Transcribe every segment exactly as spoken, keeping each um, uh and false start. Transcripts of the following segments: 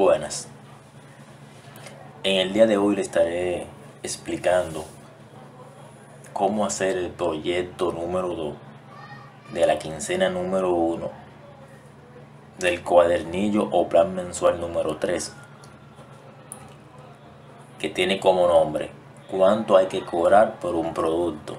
Buenas, en el día de hoy le estaré explicando cómo hacer el proyecto número dos de la quincena número uno del cuadernillo o plan mensual número tres, que tiene como nombre cuánto hay que cobrar por un producto.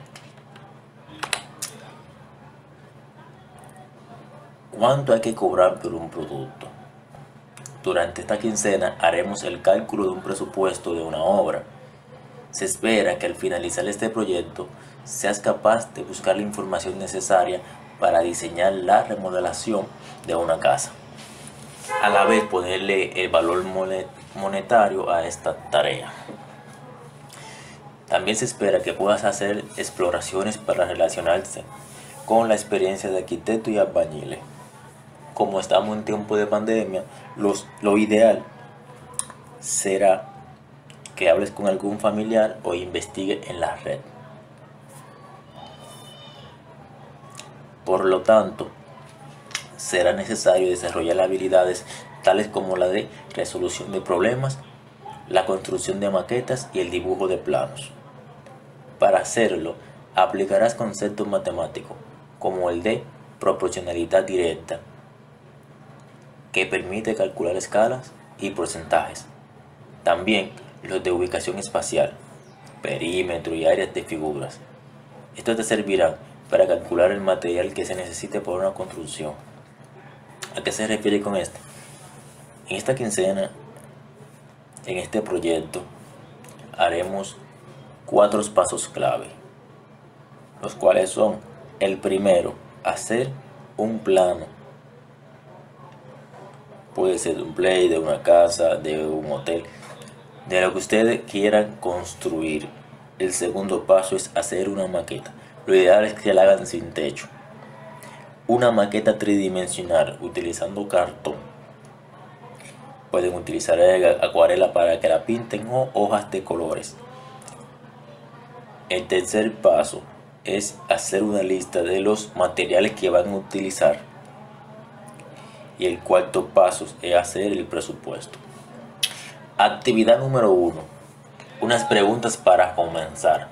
¿Cuánto hay que cobrar por un producto? Durante esta quincena haremos el cálculo de un presupuesto de una obra. Se espera que al finalizar este proyecto seas capaz de buscar la información necesaria para diseñar la remodelación de una casa. A la vez ponerle el valor monetario a esta tarea. También se espera que puedas hacer exploraciones para relacionarse con la experiencia de arquitecto y albañiles. Como estamos en tiempo de pandemia, los, lo ideal será que hables con algún familiar o investigue en la red. Por lo tanto, será necesario desarrollar habilidades tales como la de resolución de problemas, la construcción de maquetas y el dibujo de planos. Para hacerlo, aplicarás conceptos matemáticos como el de proporcionalidad directa, que permite calcular escalas y porcentajes. También los de ubicación espacial, perímetro y áreas de figuras. Estos te servirán para calcular el material que se necesite para una construcción. ¿A qué se refiere con esto? En esta quincena, en este proyecto, haremos cuatro pasos clave, los cuales son: el primero, hacer un plano. Puede ser de un play, de una casa, de un hotel, de lo que ustedes quieran construir. El segundo paso es hacer una maqueta. Lo ideal es que la hagan sin techo. Una maqueta tridimensional utilizando cartón. Pueden utilizar acuarela para que la pinten o hojas de colores. El tercer paso es hacer una lista de los materiales que van a utilizar. Y el cuarto paso es hacer el presupuesto. Actividad número uno. Unas preguntas para comenzar.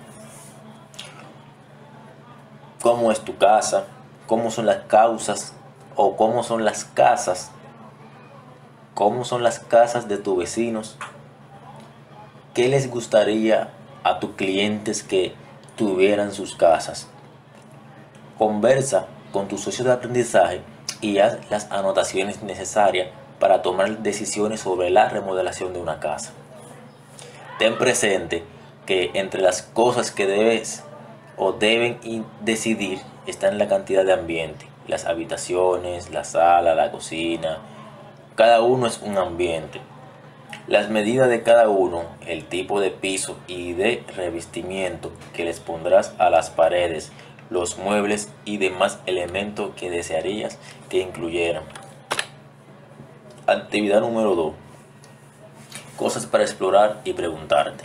¿Cómo es tu casa? ¿Cómo son las causas? ¿O cómo son las casas? ¿Cómo son las casas de tus vecinos? ¿Qué les gustaría a tus clientes que tuvieran sus casas? Conversa con tus socios de aprendizaje y haz las anotaciones necesarias para tomar decisiones sobre la remodelación de una casa. Ten presente que entre las cosas que debes o deben decidir están la cantidad de ambiente, las habitaciones, la sala, la cocina. Cada uno es un ambiente. Las medidas de cada uno, el tipo de piso y de revestimiento que les pondrás a las paredes, los muebles y demás elementos que desearías que incluyeran. Actividad número dos. Cosas para explorar y preguntarte.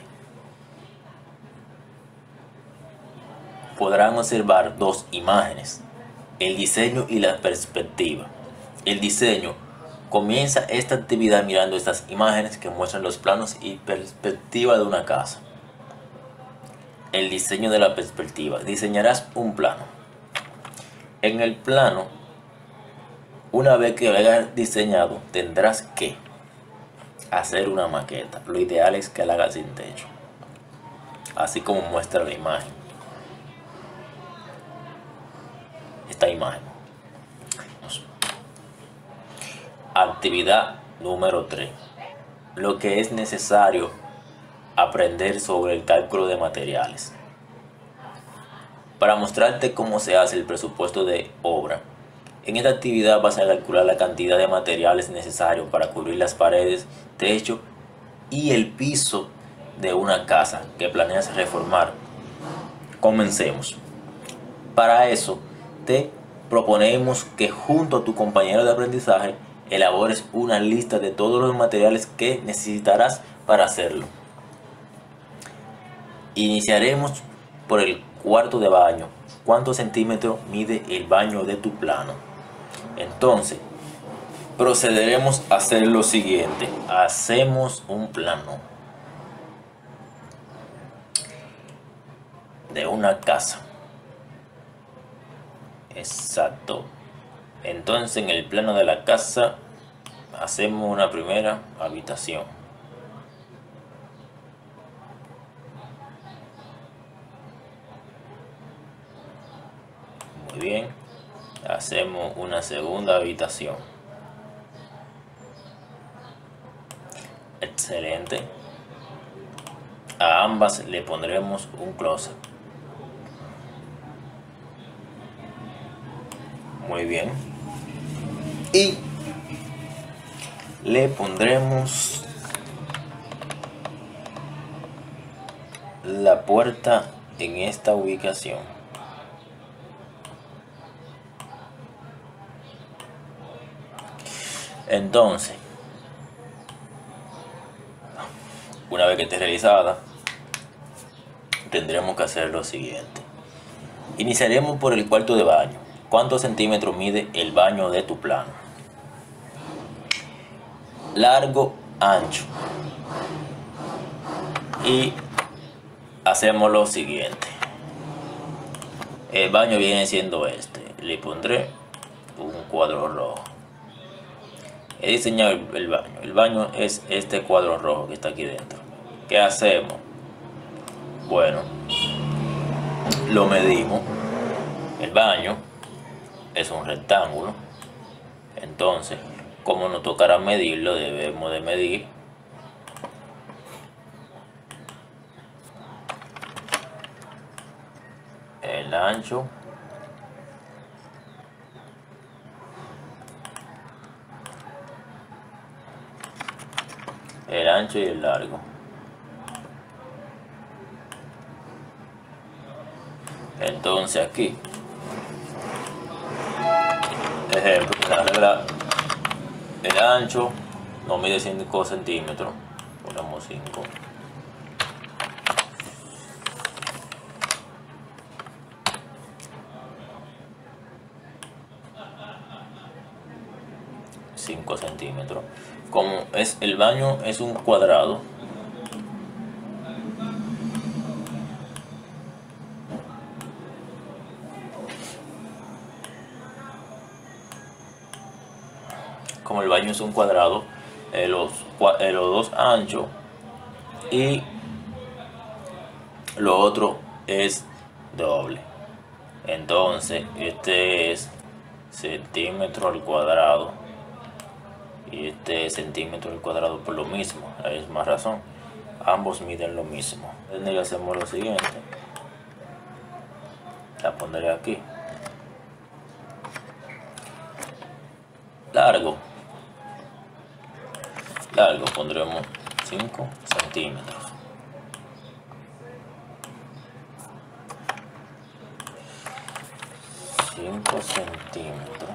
Podrán observar dos imágenes, el diseño y la perspectiva. El diseño: comienza esta actividad mirando estas imágenes que muestran los planos y perspectiva de una casa. El diseño de la perspectiva: diseñarás un plano. En el plano, una vez que lo hayas diseñado, tendrás que hacer una maqueta. Lo ideal es que la hagas sin techo, así como muestra la imagen. Esta imagen. Actividad número tres. Lo que es necesario aprender sobre el cálculo de materiales. Para mostrarte cómo se hace el presupuesto de obra, en esta actividad vas a calcular la cantidad de materiales necesarios para cubrir las paredes, techo y el piso de una casa que planeas reformar. Comencemos. Para eso, te proponemos que junto a tu compañero de aprendizaje elabores una lista de todos los materiales que necesitarás para hacerlo. Iniciaremos por el cuarto de baño. ¿Cuántos centímetros mide el baño de tu plano? Entonces, procederemos a hacer lo siguiente. Hacemos un plano de una casa. Exacto. Entonces en el plano de la casa hacemos una primera habitación. Muy bien. Hacemos una segunda habitación. Excelente. A ambas le pondremos un closet. Muy bien. Y le pondremos la puerta en esta ubicación. Entonces, una vez que esté realizada, tendremos que hacer lo siguiente. Iniciaremos por el cuarto de baño. ¿Cuántos centímetros mide el baño de tu plano? Largo, ancho. Y hacemos lo siguiente. El baño viene siendo este. Le pondré un cuadro rojo. He diseñado el baño. El baño es este cuadro rojo que está aquí dentro. ¿Qué hacemos? Bueno, lo medimos. El baño es un rectángulo. Entonces, como nos tocará medirlo, debemos de medir el ancho, el ancho y el largo. Entonces aquí, ejemplo, la regla, el ancho no mide cinco centímetros, ponemos cinco. cinco centímetros. Como es el baño es un cuadrado, como el baño es un cuadrado, eh, los, eh, los dos anchos y lo otro es doble. Entonces este es centímetro al cuadrado y este es centímetro al cuadrado por lo mismo. Es más razón, ambos miden lo mismo. Entonces hacemos lo siguiente. La pondré aquí. Largo. Largo pondremos cinco centímetros. cinco centímetros.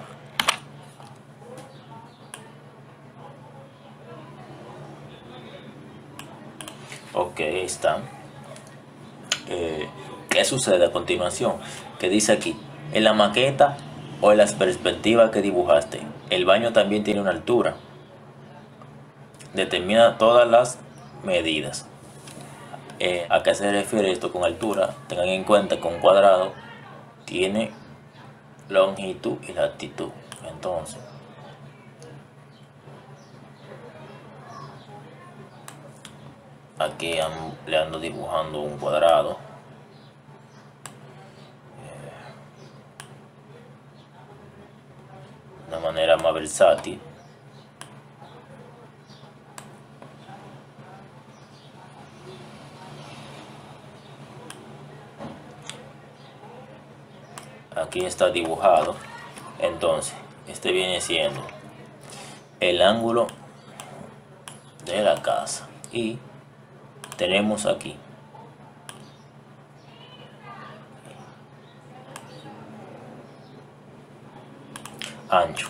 Ok, ahí está. Eh, ¿Qué sucede a continuación? Que dice aquí, en la maqueta o en las perspectivas que dibujaste, el baño también tiene una altura. Determina todas las medidas. Eh, ¿A qué se refiere esto con altura? Tengan en cuenta que un cuadrado tiene longitud y latitud. Entonces, aquí le ando dibujando un cuadrado. De una manera más versátil. Aquí está dibujado. Entonces, este viene siendo el ángulo de la casa y tenemos aquí ancho.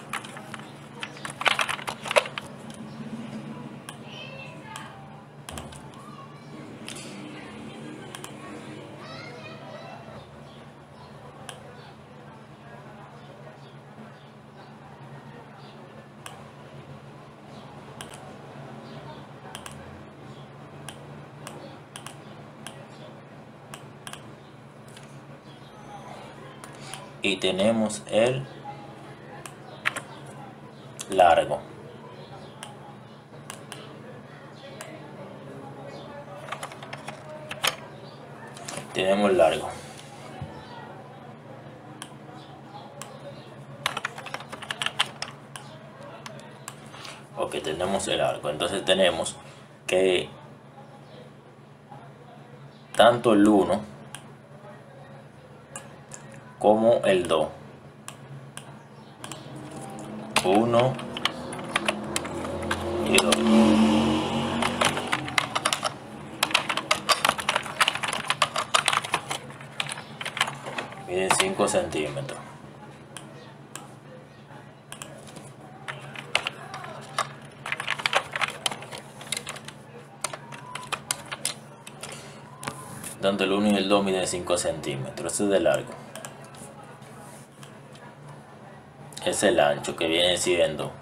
y tenemos el largo. Tenemos el largo. Ok, tenemos el largo. Entonces tenemos que tanto el uno como el dos, uno y dos, miden cinco centímetros. Tanto el uno y el dos miden cinco centímetros. Este es de largo. Es el ancho, que viene siendo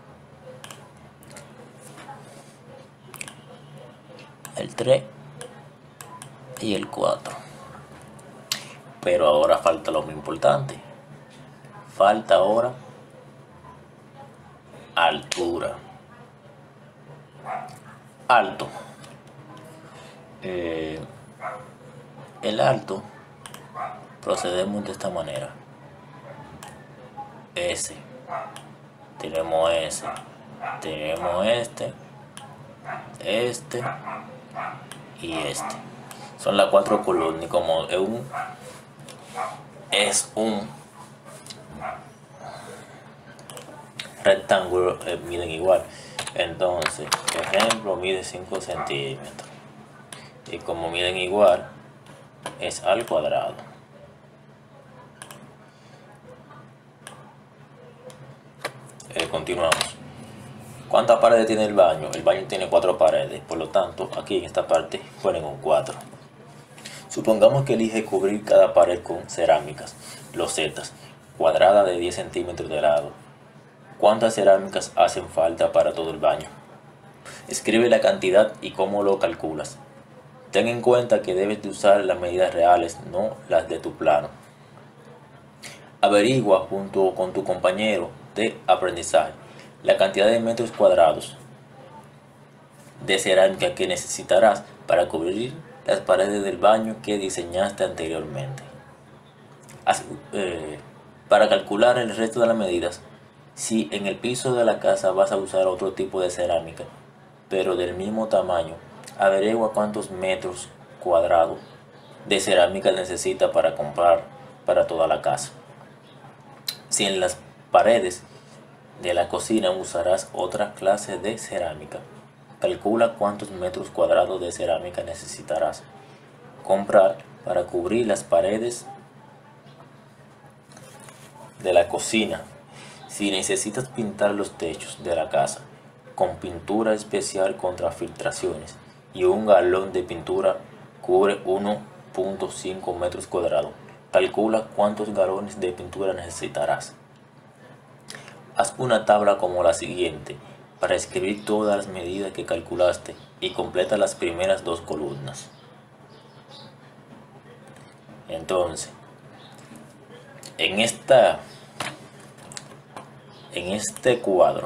el tres y el cuatro. Pero ahora falta lo más importante. Falta ahora altura. Alto. Eh, el alto procedemos de esta manera. S, tenemos S, tenemos este, este y este. Son las cuatro columnas y como es un es un rectángulo, eh, miden igual. Entonces, por ejemplo, mide cinco centímetros y como miden igual es al cuadrado. Eh, continuamos. ¿Cuántas paredes tiene el baño? El baño tiene cuatro paredes, por lo tanto aquí en esta parte ponen un cuatro. Supongamos que elige cubrir cada pared con cerámicas, losetas, cuadrada de diez centímetros de lado. ¿Cuántas cerámicas hacen falta para todo el baño? Escribe la cantidad y cómo lo calculas. Ten en cuenta que debes de usar las medidas reales, no las de tu plano. Averigua junto con tu compañero de aprendizaje la cantidad de metros cuadrados de cerámica que necesitarás para cubrir las paredes del baño que diseñaste anteriormente. Así, eh, para calcular el resto de las medidas, si en el piso de la casa vas a usar otro tipo de cerámica, pero del mismo tamaño, averigua cuántos metros cuadrados de cerámica necesita para comprar para toda la casa. Si en las paredes de la cocina usarás otra clase de cerámica, calcula cuántos metros cuadrados de cerámica necesitarás comprar para cubrir las paredes de la cocina. Si necesitas pintar los techos de la casa con pintura especial contra filtraciones y un galón de pintura cubre uno punto cinco metros cuadrados, calcula cuántos galones de pintura necesitarás. Haz una tabla como la siguiente para escribir todas las medidas que calculaste y completa las primeras dos columnas. Entonces, en esta en este cuadro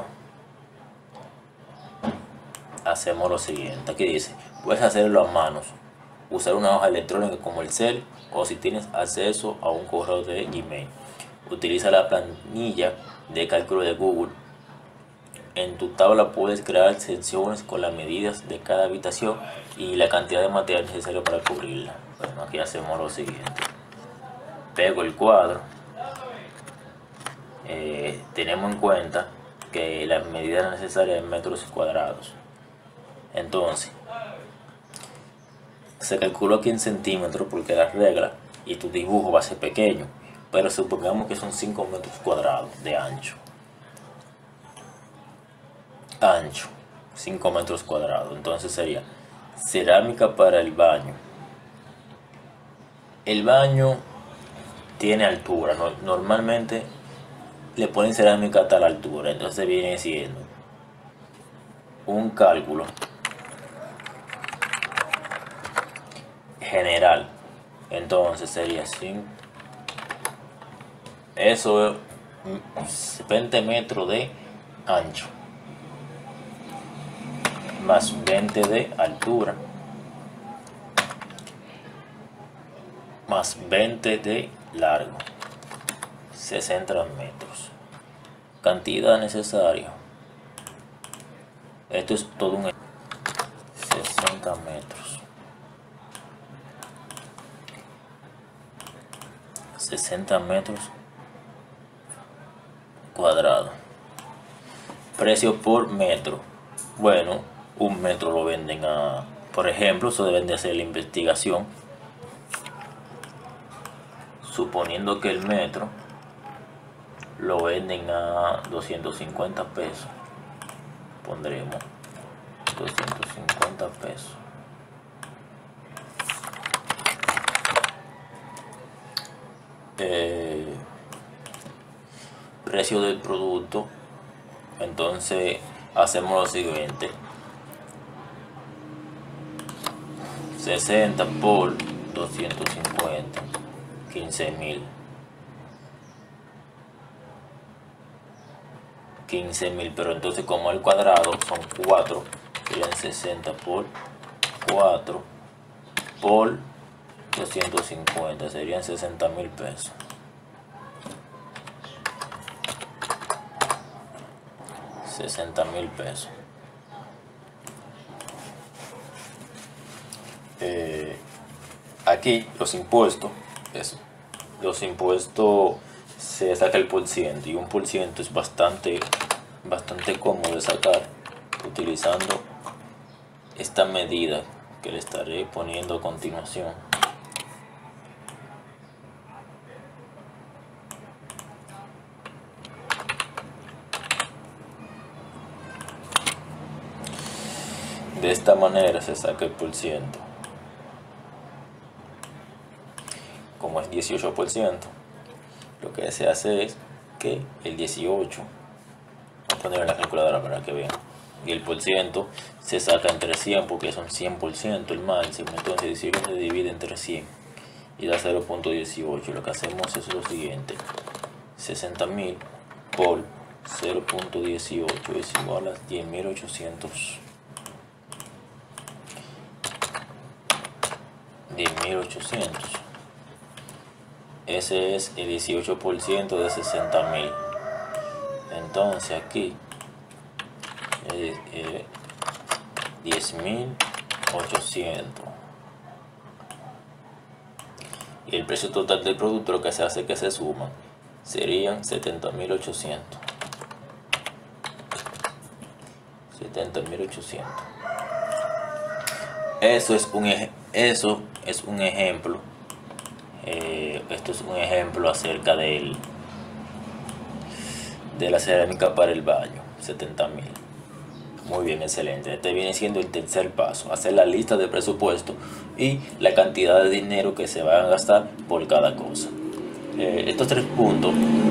hacemos lo siguiente. Aquí dice, puedes hacerlo a manos, usar una hoja electrónica como el Excel, o si tienes acceso a un correo de Gmail, utiliza la planilla de cálculo de Google. En tu tabla puedes crear secciones con las medidas de cada habitación y la cantidad de material necesario para cubrirla. Bueno, aquí hacemos lo siguiente. Pego el cuadro. Eh, tenemos en cuenta que la medida necesaria es metros cuadrados. Entonces, se calculó aquí en centímetros porque la regla y tu dibujo va a ser pequeño, pero supongamos que son cinco metros cuadrados de ancho. Ancho, cinco metros cuadrados. Entonces sería cerámica para el baño. El baño tiene altura, no, normalmente le ponen cerámica a tal altura, entonces viene siendo un cálculo general. Entonces sería cinco Eso es veinte metros de ancho más veinte de altura más veinte de largo, sesenta metros. Cantidad necesaria. Esto es todo un sesenta metros. sesenta metros cuadrados. Precio por metro. Bueno, un metro lo venden a, por ejemplo, eso deben de hacer la investigación. Suponiendo que el metro lo venden a doscientos cincuenta pesos, pondremos doscientos cincuenta pesos. Eh, precio del producto. Entonces hacemos lo siguiente: sesenta por doscientos cincuenta, quince mil. quince mil, pero entonces como el cuadrado son cuatro, serían sesenta por cuatro por doscientos cincuenta, serían sesenta mil pesos. sesenta mil pesos. Eh, aquí los impuestos, eso, los impuestos se saca el por ciento, y un por ciento es bastante, bastante cómodo de sacar utilizando esta medida que le estaré poniendo a continuación. De esta manera se saca el por ciento. Como es dieciocho por ciento, lo que se hace es que el dieciocho, voy a poner en la calculadora para que vean, y el por ciento se saca entre cien porque son cien por ciento el máximo. Entonces dieciocho se divide entre cien y da cero punto dieciocho. Lo que hacemos es lo siguiente: sesenta mil por cero punto dieciocho es igual a diez mil ochocientos. diez mil ochocientos. Ese es el dieciocho por ciento de sesenta mil. Entonces aquí es eh, diez mil ochocientos. Y el precio total del producto, lo que se hace es que se suman, serían setenta mil ochocientos. setenta mil ochocientos. Eso es un ej- eso es un ejemplo. Eh, esto es un ejemplo acerca del de la cerámica para el baño. setenta mil. Muy bien, excelente. Este viene siendo el tercer paso: hacer la lista de presupuesto y la cantidad de dinero que se van a gastar por cada cosa. Eh, estos tres puntos,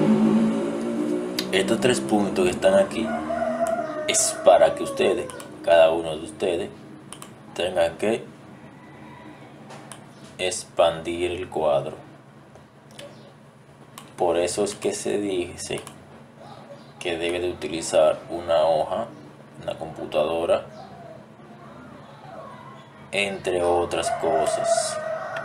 estos tres puntos que están aquí, es para que ustedes, cada uno de ustedes, tengan que expandir el cuadro. Por eso es que se dice que debe de utilizar una hoja, una computadora, entre otras cosas.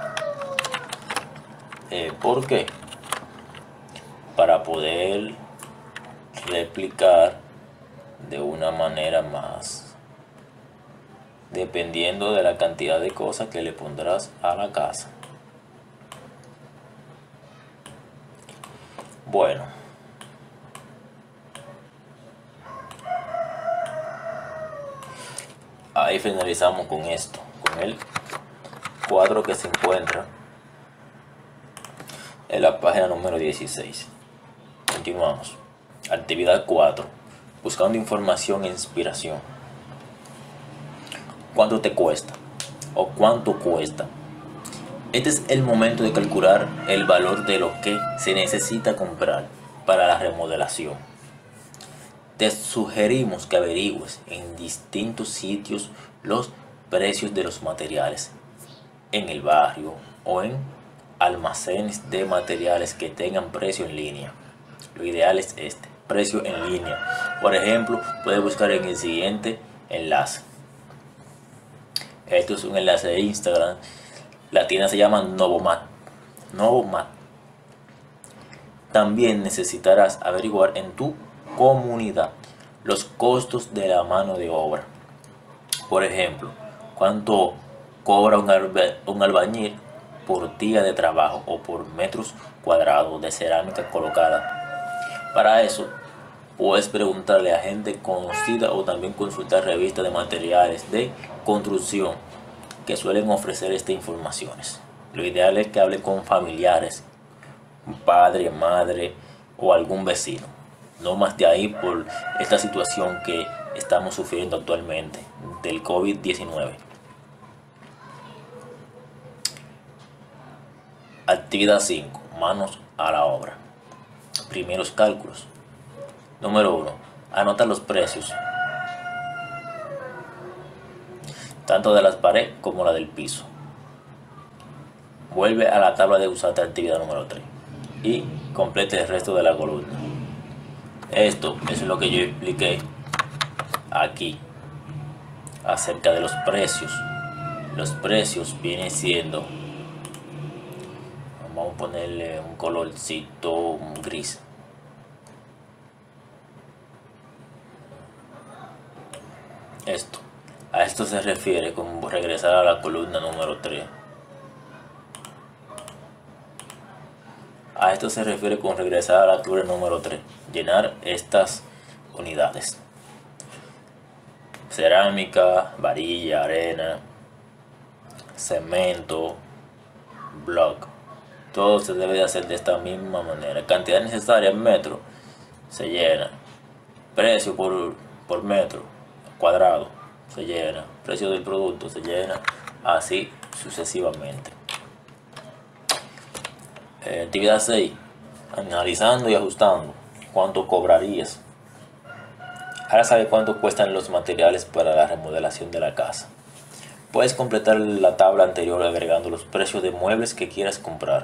Eh, ¿por qué? Para poder replicar de una manera más, dependiendo de la cantidad de cosas que le pondrás a la casa. Bueno, ahí finalizamos con esto, con el cuadro que se encuentra en la página número dieciséis. Continuamos. Actividad cuatro. Buscando información e inspiración. ¿Cuánto te cuesta? ¿O cuánto cuesta? Este es el momento de calcular el valor de lo que se necesita comprar para la remodelación. Te sugerimos que averigües en distintos sitios los precios de los materiales en el barrio o en almacenes de materiales que tengan precio en línea. Lo ideal es este, precio en línea. Por ejemplo, puedes buscar en el siguiente enlace. Esto es un enlace de Instagram. La tienda se llama Novomat. Novomat. También necesitarás averiguar en tu comunidad los costos de la mano de obra. Por ejemplo, cuánto cobra un, alba, un albañil por día de trabajo o por metros cuadrados de cerámica colocada. Para eso, puedes preguntarle a gente conocida o también consultar revistas de materiales de construcción que suelen ofrecer estas informaciones. Lo ideal es que hable con familiares, padre, madre o algún vecino. No más de ahí por esta situación que estamos sufriendo actualmente del COVID diecinueve. Actividad cinco. Manos a la obra. Primeros cálculos. Número uno. Anota los precios, tanto de las paredes como la del piso. Vuelve a la tabla de usar de actividad número tres y complete el resto de la columna. Esto es lo que yo expliqué aquí acerca de los precios. Los precios vienen siendo, vamos a ponerle un colorcito un gris. Esto, a esto se refiere con regresar a la columna número tres. A esto se refiere con regresar a la columna número tres. Llenar estas unidades. Cerámica, varilla, arena, cemento, block. Todo se debe de hacer de esta misma manera. Cantidad necesaria en metro se llena. Precio por, por metro cuadrado se llena. Precio del producto se llena. Así sucesivamente. Eh, actividad seis. Analizando y ajustando. ¿Cuánto cobrarías? Ahora sabes cuánto cuestan los materiales para la remodelación de la casa. Puedes completar la tabla anterior agregando los precios de muebles que quieras comprar.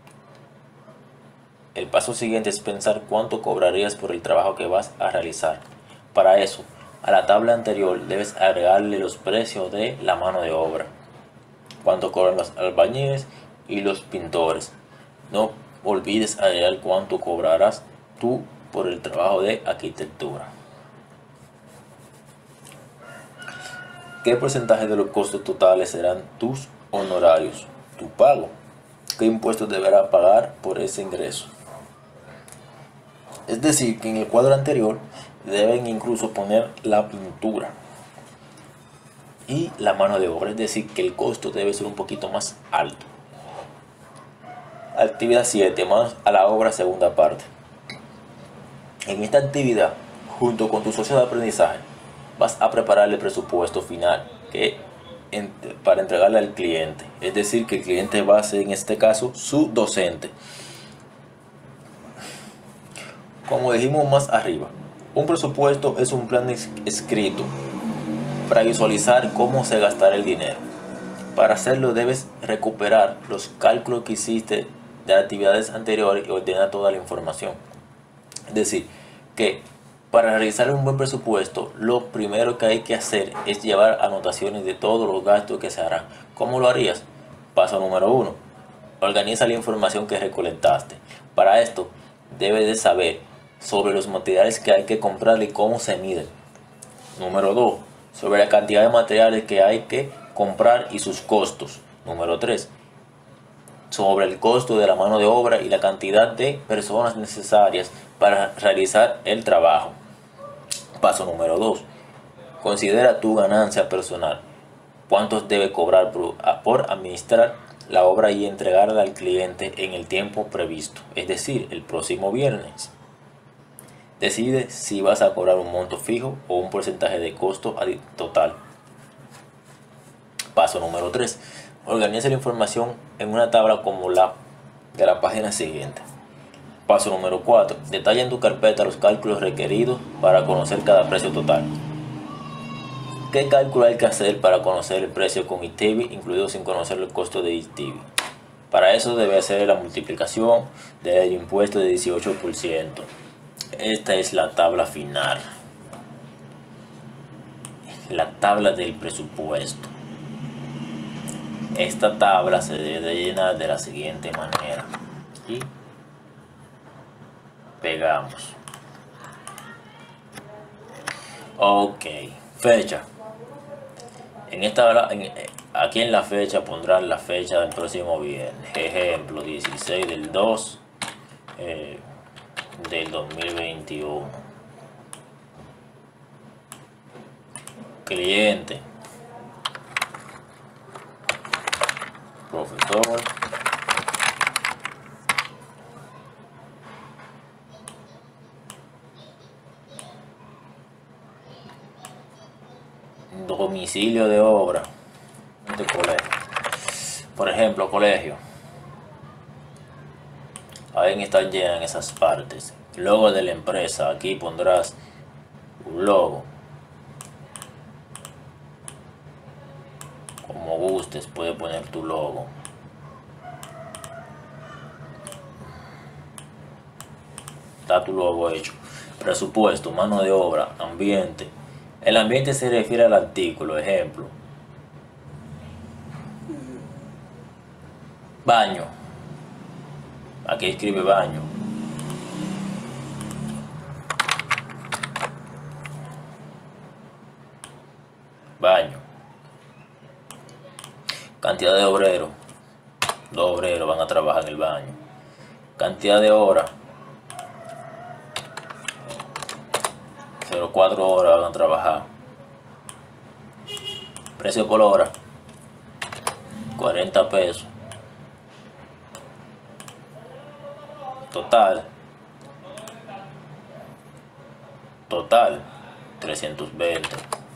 El paso siguiente es pensar cuánto cobrarías por el trabajo que vas a realizar. Para eso, a la tabla anterior debes agregarle los precios de la mano de obra. Cuánto cobran los albañiles y los pintores. No olvides agregar cuánto cobrarás tú por el trabajo de arquitectura. ¿Qué porcentaje de los costos totales serán tus honorarios, tu pago? ¿Qué impuestos deberás pagar por ese ingreso? Es decir, que en el cuadro anterior deben incluso poner la pintura y la mano de obra, es decir, que el costo debe ser un poquito más alto. Actividad siete. Manos a la obra, segunda parte. En esta actividad, junto con tu socio de aprendizaje, vas a preparar el presupuesto final que, en, para entregarle al cliente. Es decir, que el cliente va a ser en este caso su docente. Como dijimos más arriba, un presupuesto es un plan escrito para visualizar cómo se gastará el dinero. Para hacerlo debes recuperar los cálculos que hiciste de actividades anteriores y ordenar toda la información. Es decir, que para realizar un buen presupuesto, lo primero que hay que hacer es llevar anotaciones de todos los gastos que se harán. ¿Cómo lo harías? Paso número uno. Organiza la información que recolectaste. Para esto, debes de saber sobre los materiales que hay que comprar y cómo se miden. Número dos. Sobre la cantidad de materiales que hay que comprar y sus costos. Número tres. Sobre el costo de la mano de obra y la cantidad de personas necesarias para realizar el trabajo. Paso número dos. Considera tu ganancia personal. ¿Cuántos debe cobrar por, por administrar la obra y entregarla al cliente en el tiempo previsto? Es decir, el próximo viernes. Decide si vas a cobrar un monto fijo o un porcentaje de costo total. Paso número tres. Organiza la información en una tabla como la de la página siguiente. Paso número cuatro. Detalla en tu carpeta los cálculos requeridos para conocer cada precio total. ¿Qué cálculo hay que hacer para conocer el precio con I T I B I, incluido sin conocer el costo de I T I B I? Para eso debe hacer la multiplicación del impuesto de dieciocho por ciento. Esta es la tabla final. La tabla del presupuesto. Esta tabla se debe llenar de la siguiente manera. Y pegamos. Ok, fecha. En esta, en, aquí en la fecha pondrán la fecha del próximo viernes. Ejemplo, dieciséis del dos eh, del dos mil veintiuno. Cliente. Profesor. Domicilio de obra de colegio. Por ejemplo, colegio. Ahí están llenas esas partes. Logo de la empresa. Aquí pondrás un logo. Como gustes, puedes poner tu logo. Está tu logo hecho. Presupuesto, mano de obra, ambiente. El ambiente se refiere al artículo, ejemplo. Baño. Aquí escribe baño. Baño. Cantidad de obreros. Dos obreros van a trabajar en el baño. Cantidad de horas. cero coma cuatro horas van a trabajar. Precio por hora. cuarenta pesos. Total. Total. trescientos veinte.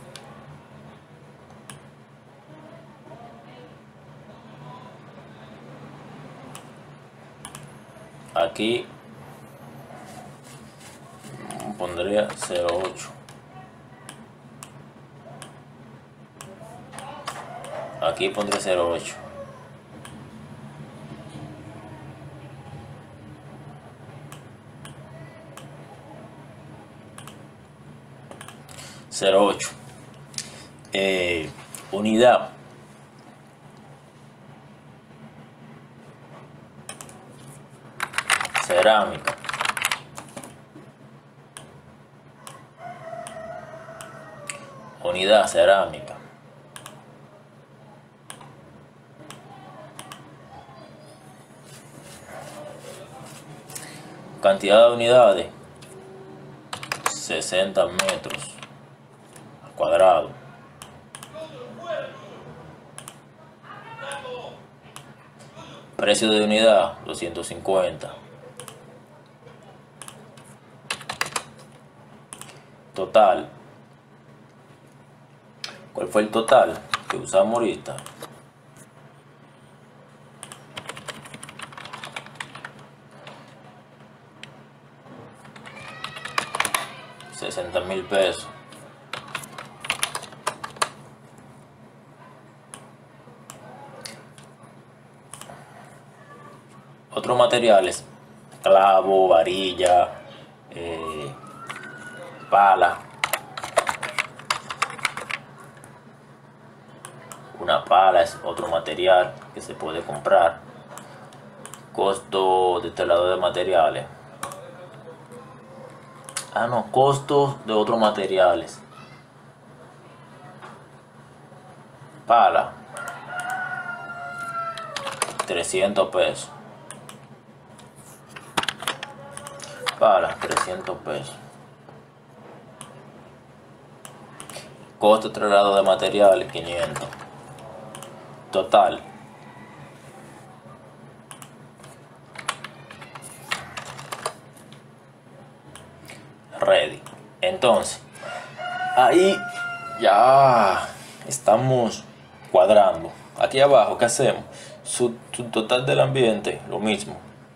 Aquí pondría cero coma ocho. Aquí pondré cero coma ocho. cero coma ocho. Eh, unidad. Cerámica. Unidad cerámica. Cantidad de unidades. sesenta metros cuadrados. Precio de unidad doscientos cincuenta. Total. ¿Cuál fue el total que usamos ahorita? sesenta mil pesos. Otros materiales: clavo, varilla, eh, pala. Una pala es otro material que se puede comprar. Costo de este lado de materiales. Ah, no, costos de otros materiales. Pala, trescientos pesos. Pala, trescientos pesos. Costo de traslado de materiales, quinientos. Total. Ready. Entonces, ahí ya estamos cuadrando. Aquí abajo, ¿qué hacemos? Su, su total del ambiente, lo mismo.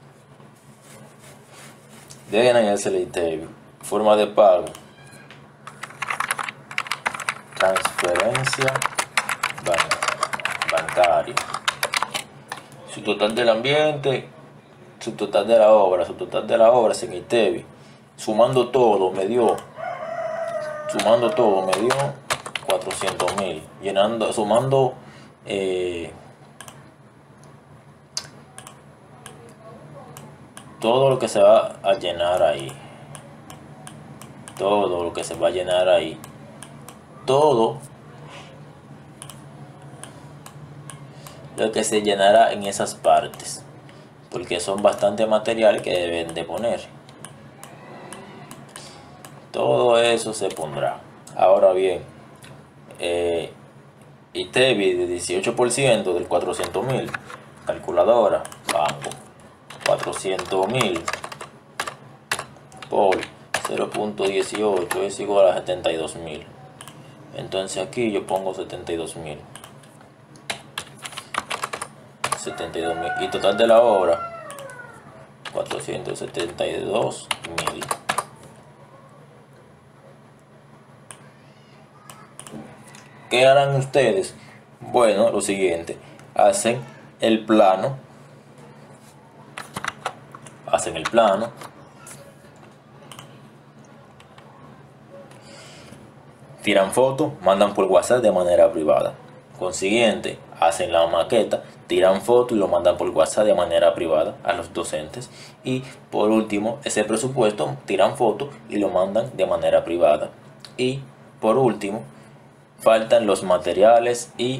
Deben añadirse el table. Forma de pago. Transferencia ban bancaria. Subtotal del ambiente, subtotal de la obra, subtotal de la obra en I T E V I. Sumando todo me dio, sumando todo me dio cuatrocientos mil. Llenando, sumando eh, todo lo que se va a llenar ahí. Todo lo que se va a llenar ahí. Todo lo que se llenará en esas partes, porque son bastante material que deben de poner. Todo eso se pondrá. Ahora bien, eh, I T E V I de dieciocho por ciento del cuatrocientos mil, calculadora, banco, cuatrocientos mil por cero punto dieciocho es igual a setenta y dos mil. Entonces aquí yo pongo setenta y dos mil. setenta y dos mil. Y total de la obra, cuatrocientos setenta y dos mil. ¿Qué harán ustedes? Bueno, lo siguiente. Hacen el plano. Hacen el plano. Tiran fotos, mandan por WhatsApp de manera privada. Consiguiente, hacen la maqueta, tiran fotos y lo mandan por WhatsApp de manera privada a los docentes. Y por último, ese presupuesto, tiran fotos y lo mandan de manera privada. Y por último, faltan los materiales y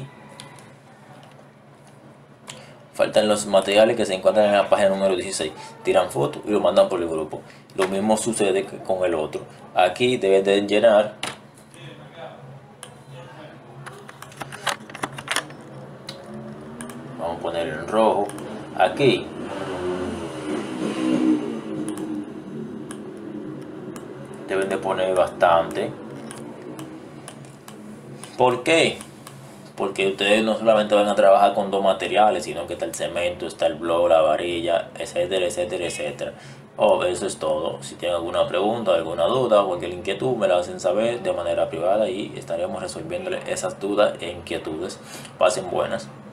faltan los materiales que se encuentran en la página número dieciséis. Tiran fotos y lo mandan por el grupo. Lo mismo sucede con el otro. Aquí deben de llenar vamos a poner en rojo. Aquí deben de poner bastante. ¿Por qué? Porque ustedes no solamente van a trabajar con dos materiales, sino que está el cemento, está el bloque, la varilla, etcétera, etcétera, etcétera. Oh, eso es todo. Si tienen alguna pregunta, alguna duda o cualquier inquietud, me la hacen saber de manera privada y estaremos resolviéndole esas dudas e inquietudes. Pasen buenas.